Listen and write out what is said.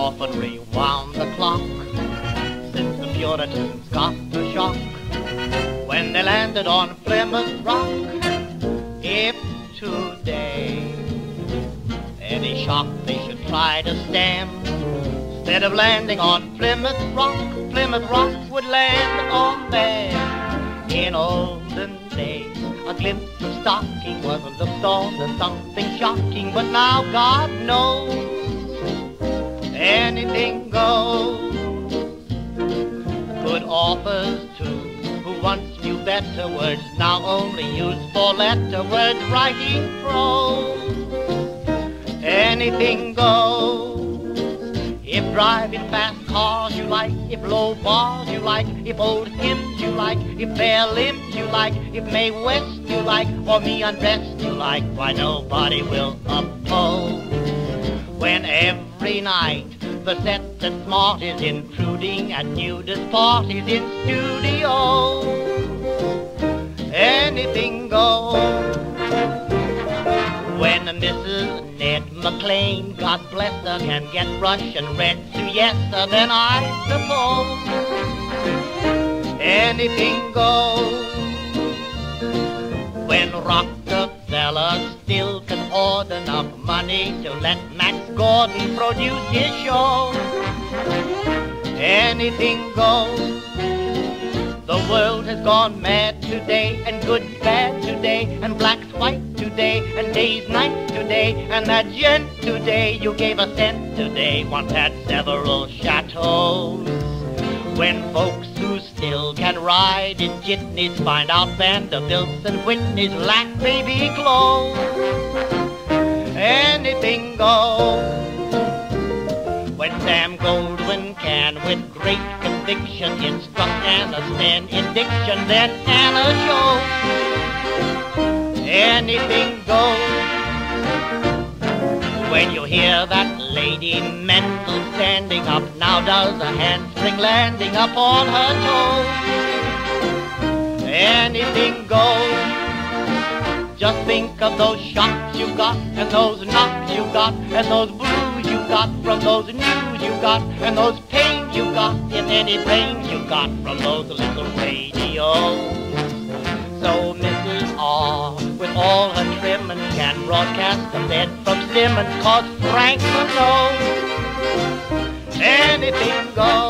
often rewound the clock since the Puritans got the shock when they landed on Plymouth Rock. If today any shock they should try to stem, instead of landing on Plymouth Rock would land on them. In olden days, a glimpse of stocking was looked on as something shocking, but now God knows anything goes. Good authors too, who once knew better words, now only use four-letter words writing prose. Anything goes. If driving fast cars you like, if low bars you like, if old hymns you like, if bare limbs you like, if Mae West you like, or me undressed you like, why nobody will oppose. When every night the set that's smart is intruding at nudist parties in studios, anything goes. When Mrs. Ned McLean, God bless her, can get Russian red siesta, then I suppose anything goes. When Rockefeller still can hoard enough money to let Max Gordon produce his show, anything goes. The world has gone mad today, and good's bad today, and black's white today, and day's night today, and that gent today you gave a cent today once had several chateaus. When folks who still can ride in jitneys find out Vanderbilts and Whitneys lack baby clothes, anything goes. When Sam Goldwyn can, with great conviction, instruct Anna Sten in diction, then Anna shows anything goes. When you hear that Lady Mendel standing up, now does a handspring landing up on her toes, anything goes. Just think of those shocks you got, and those knocks you got, and those blues you got from those news you got, and those pains you got, if any brains you got from those little radios. So Mrs. R, with all her trimmings, can broadcast a bed from Simmons, 'cause Franklin knows anything goes.